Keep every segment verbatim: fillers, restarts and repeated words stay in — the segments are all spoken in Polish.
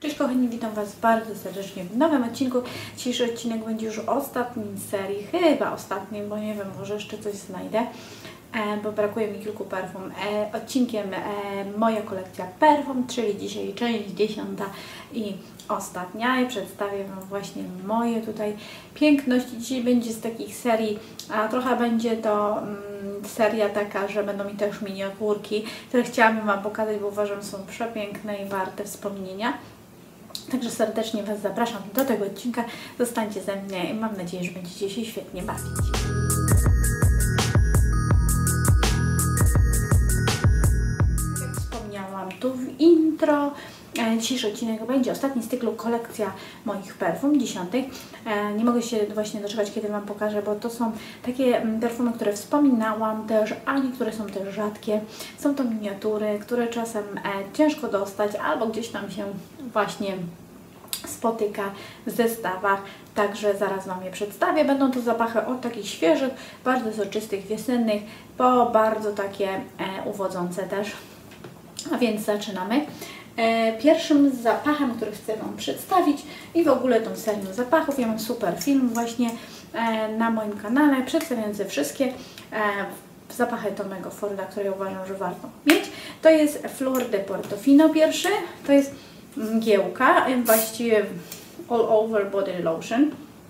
Cześć kochani, witam Was bardzo serdecznie w nowym odcinku. Dzisiejszy odcinek będzie już ostatni z serii, chyba ostatni, bo nie wiem, może jeszcze coś znajdę, e, bo brakuje mi kilku perfum. E, odcinkiem e, moja kolekcja perfum, czyli dzisiaj część dziesiąta i ostatnia i przedstawię Wam właśnie moje tutaj piękności. Dzisiaj będzie z takich serii, a trochę będzie to mm, seria taka, że będą mi też miniaturki, które chciałabym Wam pokazać, bo uważam, że są przepiękne i warte wspomnienia. Także serdecznie Was zapraszam do tego odcinka. Zostańcie ze mnie i mam nadzieję, że będziecie się świetnie bawić. Jak wspomniałam tu w intro, dzisiejszy odcinek będzie ostatni z cyklu kolekcja moich perfum, dziesiątych. Nie mogę się właśnie doczekać, kiedy Wam pokażę, bo to są takie perfumy, które wspominałam też, a niektóre są też rzadkie. Są to miniatury, które czasem ciężko dostać albo gdzieś tam się właśnie spotyka w zestawach, także zaraz Wam je przedstawię. Będą to zapachy od takich świeżych, bardzo soczystych, wiosennych, po bardzo takie e, uwodzące też. A więc zaczynamy. E, pierwszym zapachem, który chcę Wam przedstawić i w ogóle tą serią zapachów, ja mam super film właśnie e, na moim kanale przedstawiający wszystkie e, zapachy Tomego Forda, które uważam, że warto mieć. To jest Flor de Portofino pierwszy, to jest mgiełka, właściwie all over body lotion,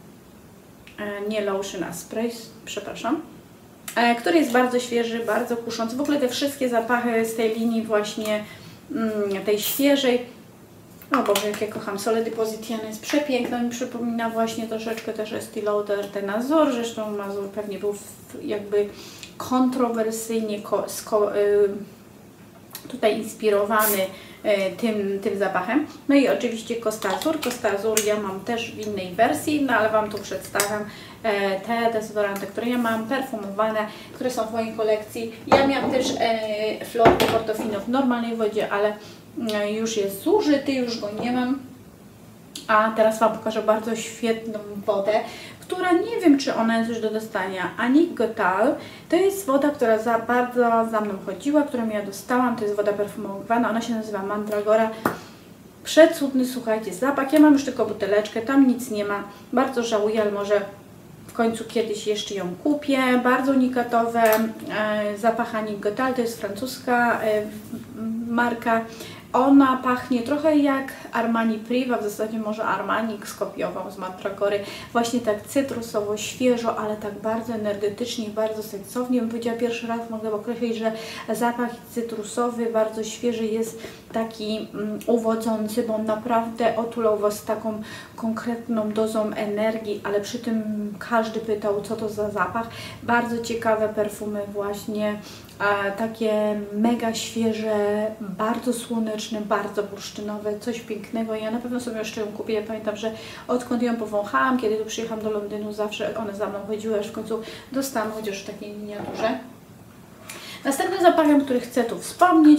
nie lotion, a spray, przepraszam, który jest bardzo świeży, bardzo kuszący. W ogóle te wszystkie zapachy z tej linii właśnie tej świeżej, o Boże, jak ja kocham, Sole de Positiano jest przepiękna, mi przypomina właśnie troszeczkę też Estée Lauder ten Azur, zresztą Mazur pewnie był jakby kontrowersyjnie ko, sko, y, tutaj inspirowany Tym, tym zapachem. No i oczywiście Costa Azur. Costa Azur ja mam też w innej wersji, no ale Wam tu przedstawiam e, te dezodoranty, które ja mam, perfumowane, które są w mojej kolekcji. Ja miałam też e, Flor de Portofino w normalnej wodzie, ale e, już jest zużyty, już go nie mam. A teraz Wam pokażę bardzo świetną wodę, która nie wiem, czy ona jest już do dostania. Annick Goutal to jest woda, która za bardzo za mną chodziła, którą ja dostałam. To jest woda perfumowana, ona się nazywa Mandragora. Przecudny, słuchajcie, zapach. Ja mam już tylko buteleczkę, tam nic nie ma. Bardzo żałuję, ale może w końcu kiedyś jeszcze ją kupię. Bardzo unikatowe. E, zapach Annick Goutal, to jest francuska e, marka. Ona pachnie trochę jak Armani Priva, w zasadzie może Armani skopiował z Mandragory. Właśnie tak cytrusowo, świeżo, ale tak bardzo energetycznie, bardzo seksownie. Bym powiedziała, pierwszy raz mogę określić, że zapach cytrusowy, bardzo świeży, jest taki um, uwodzący, bo on naprawdę otulał Was taką konkretną dozą energii, ale przy tym każdy pytał, co to za zapach. Bardzo ciekawe perfumy właśnie, a, takie mega świeże, bardzo słoneczne, bardzo bursztynowe, coś pięknego. Ja na pewno sobie jeszcze ją kupię. Ja pamiętam, że odkąd ją powąchałam, kiedy tu przyjechałam do Londynu, zawsze one za mną chodziły, aż w końcu dostałam chociaż w takiej miniaturze. Następnym zapachem, który chcę tu wspomnieć,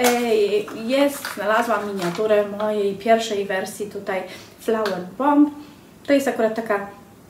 jest, znalazłam miniaturę mojej pierwszej wersji tutaj Flower Bomb. To jest akurat taka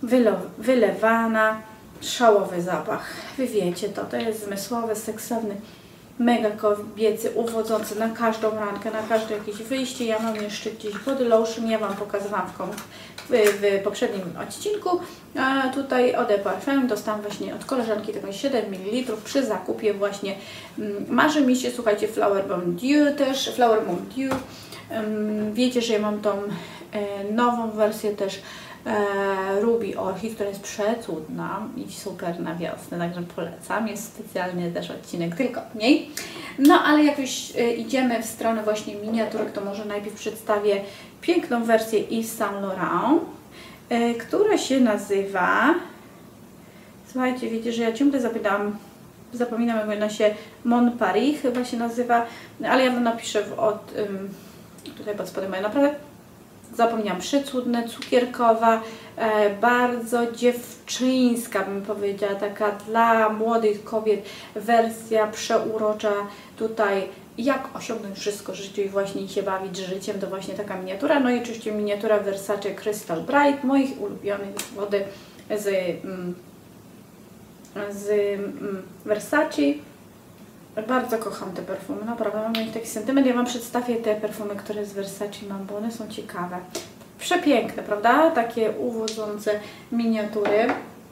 wylewana, szałowy zapach. Wy wiecie to, to jest zmysłowy, seksowny, mega kobiecy, uwodzący na każdą randkę, na każde jakieś wyjście. Ja mam jeszcze gdzieś body lotion, ja Wam pokazywałam w, w, w poprzednim odcinku. A tutaj Eau de Parfum dostałam właśnie od koleżanki taką siedem mililitrów przy zakupie właśnie. Marzy mi się, słuchajcie, Flower Bomb Dew też, Flower Bomb Dew. Um, wiecie, że ja mam tą e, nową wersję też E, Ruby Orchid, która jest przecudna i super na wiosnę, także polecam. Jest specjalny też odcinek tylko o niej. No ale jak już e, idziemy w stronę właśnie miniaturek, to może najpierw przedstawię piękną wersję Yves Saint Laurent, e, która się nazywa, słuchajcie, wiecie, że ja ciągle zapytam, zapominam, jak ona się, Mon Paris chyba się nazywa, ale ja Wam napiszę w, od, um, tutaj pod spodem mają naprawdę, zapomniałam, przecudne, cukierkowa, e, bardzo dziewczyńska, bym powiedziała, taka dla młodych kobiet wersja przeurocza tutaj, jak osiągnąć wszystko w życiu i właśnie się bawić życiem, to właśnie taka miniatura. No i oczywiście miniatura Versace Crystal Bright, moich ulubionych wody z, z Versace. Bardzo kocham te perfumy, naprawdę mam ich taki sentyment. Ja Wam przedstawię te perfumy, które z Versace mam, bo one są ciekawe. Przepiękne, prawda? Takie uwodzące miniatury.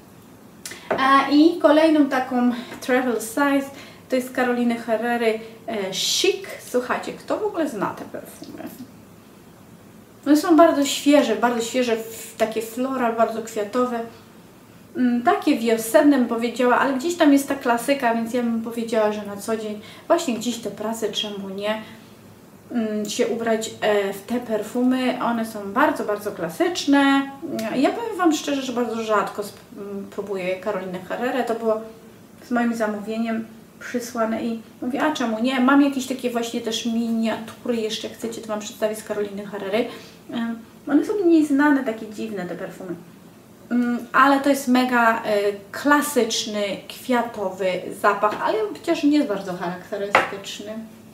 A, I kolejną taką travel size to jest Caroliny Herrery e, Chic. Słuchajcie, kto w ogóle zna te perfumy? One są bardzo świeże, bardzo świeże, takie floral, bardzo kwiatowe. Takie wiosenne bym powiedziała, ale gdzieś tam jest ta klasyka, więc ja bym powiedziała, że na co dzień właśnie gdzieś do pracy, czemu nie, się ubrać w te perfumy. One są bardzo, bardzo klasyczne. Ja powiem Wam szczerze, że bardzo rzadko próbuję Carolinę Herrerę. To było z moim zamówieniem przysłane i mówię, a czemu nie? Mam jakieś takie właśnie też miniatury, jeszcze chcecie, to Wam przedstawić z Caroliny Herrery. One są mniej znane, takie dziwne te perfumy. Ale to jest mega y, klasyczny, kwiatowy zapach, ale chociaż nie jest bardzo charakterystyczny.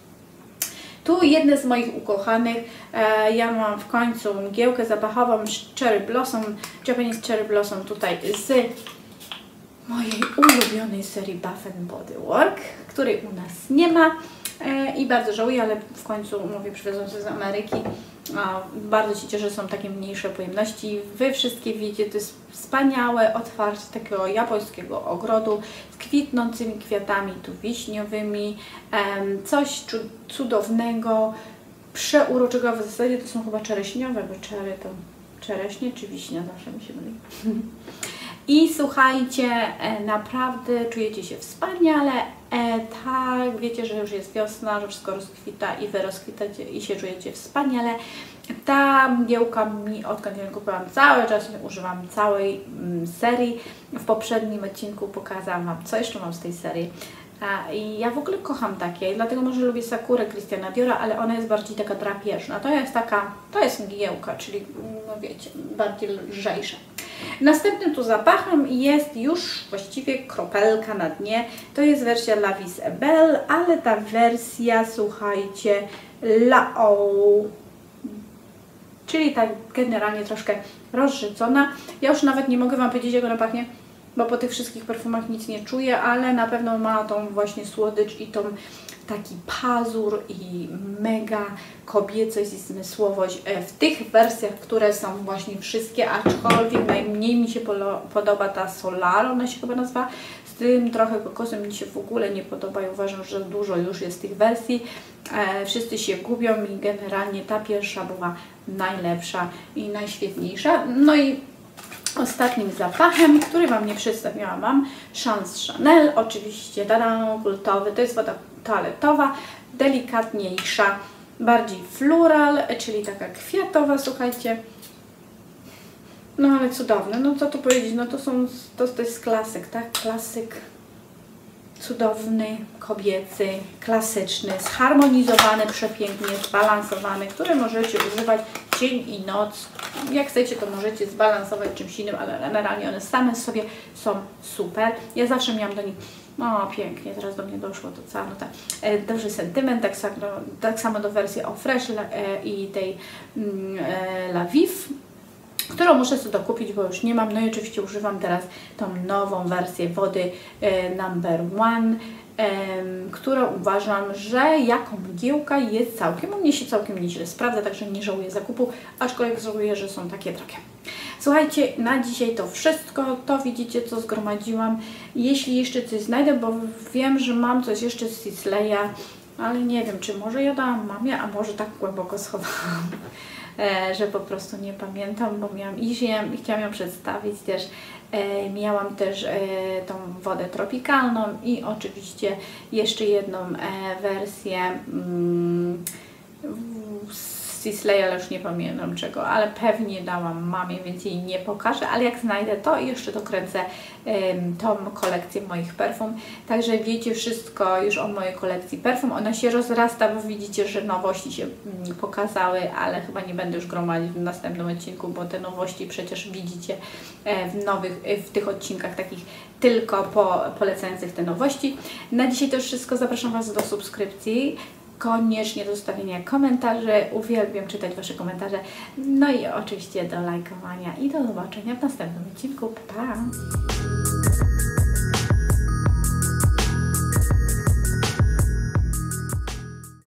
Tu jedne z moich ukochanych, e, ja mam w końcu mgiełkę zapachową Cherry Blossom, Japanese Cherry Blossom tutaj z mojej ulubionej serii Bath and Body Works, której u nas nie ma e, i bardzo żałuję, ale w końcu mówię, przywiozłam się z Ameryki. O, bardzo się cieszę, że są takie mniejsze pojemności. Wy wszystkie wiecie, to jest wspaniałe otwarcie takiego japońskiego ogrodu z kwitnącymi kwiatami tu wiśniowymi. Um, coś cudownego, przeuroczego. W zasadzie to są chyba czereśniowe, bo czery to czereśnie czy wiśnia, zawsze mi się myli. I słuchajcie, naprawdę czujecie się wspaniale. E, tak, wiecie, że już jest wiosna, że wszystko rozkwita i Wy rozkwitacie i się czujecie wspaniale. Ta mgiełka mi, odkąd ją kupiłam, cały czas używam całej mm, serii. W poprzednim odcinku pokazałam Wam, co jeszcze mam z tej serii. A, I ja w ogóle kocham takie, dlatego może lubię Sakurę Christiana Diora, ale ona jest bardziej taka drapieżna. To jest taka, to jest mgiełka, czyli no wiecie, bardziej lżejsza. Następnym tu zapachem jest już właściwie kropelka na dnie. To jest wersja La Vie est Belle, ale ta wersja, słuchajcie, La Eau, czyli tak generalnie troszkę rozrzucona. Ja już nawet nie mogę Wam powiedzieć, jak ona pachnie, bo po tych wszystkich perfumach nic nie czuję, ale na pewno ma tą właśnie słodycz i tą taki pazur i mega kobiecość i zmysłowość w tych wersjach, które są właśnie wszystkie, aczkolwiek najmniej mi się podoba ta Solar, ona się chyba nazywa, z tym trochę kokosem mi się w ogóle nie podoba i uważam, że dużo już jest tych wersji. E, wszyscy się gubią i generalnie ta pierwsza była najlepsza i najświetniejsza. No i ostatnim zapachem, który Wam nie przedstawiałam, mam Chance Chanel, oczywiście tada, kultowy, to jest woda toaletowa, delikatniejsza, bardziej floral, czyli taka kwiatowa, słuchajcie. No ale cudowne, no co tu powiedzieć, no to są, to, to jest klasyk, tak, klasyk cudowny, kobiecy, klasyczny, zharmonizowany, przepięknie, zbalansowany, który możecie używać dzień i noc. Jak chcecie, to możecie zbalansować czymś innym, ale generalnie one same sobie są super. Ja zawsze miałam do nich, o pięknie, teraz do mnie doszło to cała no tak, e, duży sentyment, tak samo, tak samo do wersji Eau Fresh e, i tej mm, e, La Vive, którą muszę sobie dokupić, bo już nie mam. No i oczywiście używam teraz tą nową wersję wody e, Number One, e, którą uważam, że jako mgiełka jest całkiem, u mnie się całkiem nieźle sprawdza, także nie żałuję zakupu, aczkolwiek żałuję, że są takie drogie. Słuchajcie, na dzisiaj to wszystko, to widzicie, co zgromadziłam. Jeśli jeszcze coś znajdę, bo wiem, że mam coś jeszcze z Sisleya, ale nie wiem, czy może ja dałam mamie, a może tak głęboko schowałam, e, że po prostu nie pamiętam, bo miałam iść i chciałam ją przedstawić też. E, miałam też e, tą wodę tropikalną i oczywiście jeszcze jedną e, wersję mm, Sisleya, ale już nie pamiętam czego, ale pewnie dałam mamie, więc jej nie pokażę, ale jak znajdę to jeszcze dokręcę um, tą kolekcję moich perfum. Także wiecie wszystko już o mojej kolekcji perfum. Ona się rozrasta, bo widzicie, że nowości się um, pokazały, ale chyba nie będę już gromadzić w następnym odcinku, bo te nowości przecież widzicie e, w nowych, e, w tych odcinkach takich tylko po, polecających te nowości. Na dzisiaj to już wszystko. Zapraszam Was do subskrypcji. Koniecznie do zostawienia komentarzy, uwielbiam czytać Wasze komentarze, no i oczywiście do lajkowania i do zobaczenia w następnym odcinku. Pa!